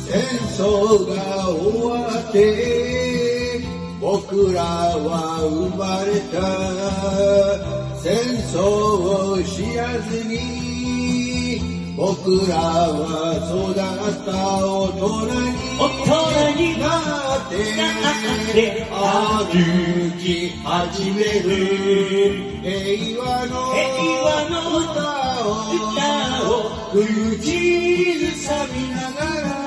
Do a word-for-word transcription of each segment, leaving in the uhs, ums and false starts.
戦争が終わって僕らは生まれた。戦争を知らずに僕らは育った大人になって歩き始める。平和の歌を口ずさみながら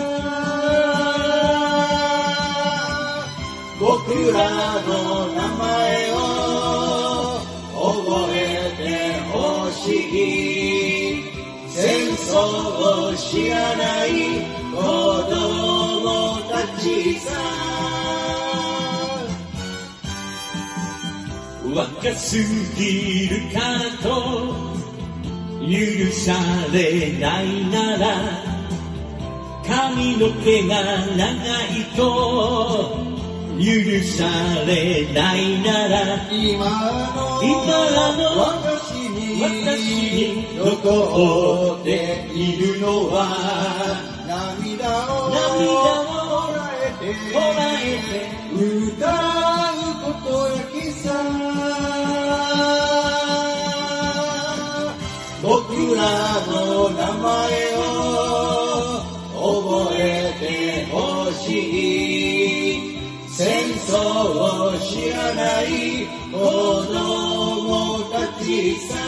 僕らの名前を覚えてほしい。戦争を知らない子供たちさ。若すぎるからと許されないなら髪の毛が長いと許されないなら今の私に残っているのは涙をこらえて歌うことだけさ。僕らの名前を覚えてほしい。戦争を知らない子供たちさ。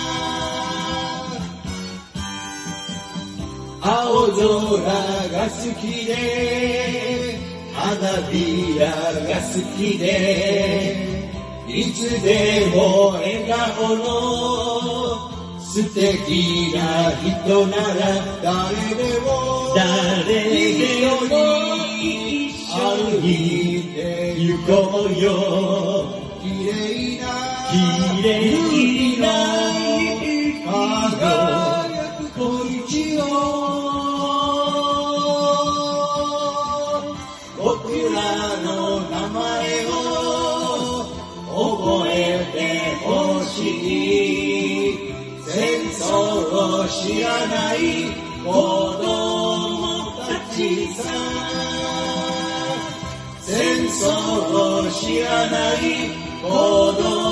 青空が好きで花びらが好きでいつでも笑顔の素敵な人なら誰でも一緒に歩いて行こうよ。綺麗な綺麗な輝く小道を僕らの名前を覚えてほしい。戦争を知らない子供たちさ。戦争を知らない子供